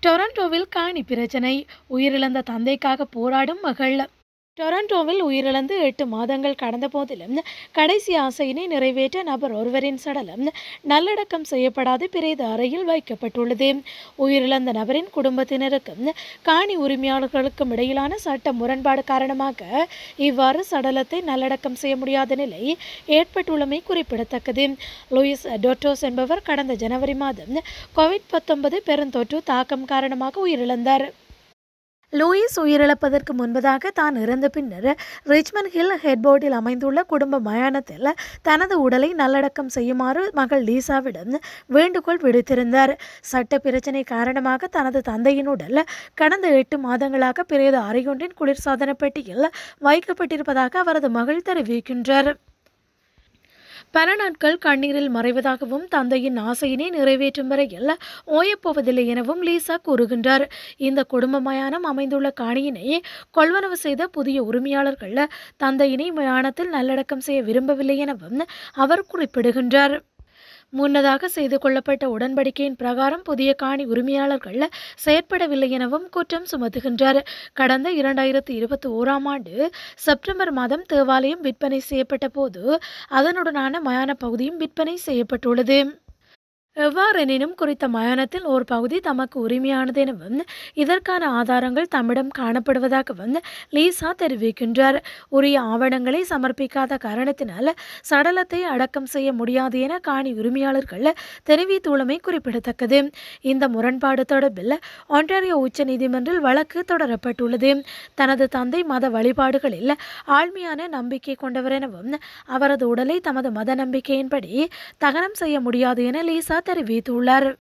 டொரண்டோவில் காணி பிரச்சனை, உயிரிழந்த தந்தைக்காக போராடும் மகள். டொரண்டோவில் உயிரிழந்து 8 மாதங்கள் கடந்த போதிலும் கடைசி ஆசையினை நிறைவேற்ற நபர் ஒருவரின் சடலம் நல்லடக்கம் செய்யப்படாது பிரேத அறையில் வைக்கப்பட்டுள்ளது. உயிரிழந்த நபரின் குடும்பத்தினருக்கும் காணி உரிமையாளர்களுக்கும் இடையிலான சட்ட முரண்பாடு காரணமாக இவ்வாறு சடலத்தை நல்லடக்கம் செய்ய முடியாத நிலை ஏற்பட்டுள்ளமை குறிப்பிடத்தக்கது. லூயிஸ் டொட்டோஸ் என்பவர் கடந்த ஜனவரி மாதம் COVID-19 பெருந்தொற்று தாக்கம் காரணமாக உயிரிழந்தார். லூயிஸ் உயிரிழப்பதற்கு முன்பதாக தான் இறந்த பின்னர் ரிச்மண்ட் ஹில் ஹெட்போர்டில் அமைந்துள்ள குடும்ப மயானத்தில் தனது உடலை நல்லடக்கம் செய்யுமாறு மகள் லீசாவிடம் வேண்டுகோள் விடுத்திருந்தார். சட்ட பிரச்சினை காரணமாக தனது தந்தையின் உடல் கடந்த 8 மாதங்களாக பிரேத அறையொன்றின் குளிர்சாதன பெட்டியில் வைக்கப்பட்டிருப்பதாக அவரது மகள் தெரிவிக்கின்றார். பல நாட்கள் கண்ணீரில் மறைவதாகவும் தந்தையின் ஆசையினை நிறைவேற்றும் வரையில் ஓயப்போவதில்லை எனவும் லீசா கூறுகின்றார். இந்த குடும்ப மயானம் அமைந்துள்ள காணியினை கொள்வனவு செய்த புதிய உரிமையாளர்கள் தந்தையினை மயானத்தில் நல்லடக்கம் செய்ய விரும்பவில்லை எனவும் அவர் குறிப்பிடுகின்றார். முன்னதாக செய்து கொள்ளப்பட்ட உடன்படிக்கையின் பிரகாரம் புதிய காணி உரிமையாளர்கள் செயற்படவில்லை எனவும் குற்றம் சுமத்துகின்றார். கடந்த 2021ஆம் ஆண்டு செப்டம்பர் மாதம் தேவாலயம் விற்பனை செய்யப்பட்ட போது அதனுடனான மயான பகுதியும் விற்பனை செய்யப்பட்டுள்ளது. எவ்வாறெனினும் குறித்த மயானத்தில் ஓர் பகுதி தமக்கு உரிமையானது எனவும் இதற்கான ஆதாரங்கள் தம்மிடம் காணப்படுவதாகவும் லீசா தெரிவிக்கின்றார். உரிய ஆவணங்களை சமர்ப்பிக்காத காரணத்தினால் சடலத்தை அடக்கம் செய்ய முடியாது என காணி உரிமையாளர்கள் தெரிவித்துள்ளமை குறிப்பிடத்தக்கது. இந்த முரண்பாடு தொடர்பில் ஒன்டாரியோ உச்ச நீதிமன்றில் வழக்கு தொடரப்பட்டுள்ளது. தனது தந்தை மத வழிபாடுகளில் ஆழ்மையான நம்பிக்கை கொண்டவர் எனவும் அவரது உடலை தமது மத நம்பிக்கையின்படி தகனம் செய்ய முடியாது என லீசா தெரிவித்துள்ளார்.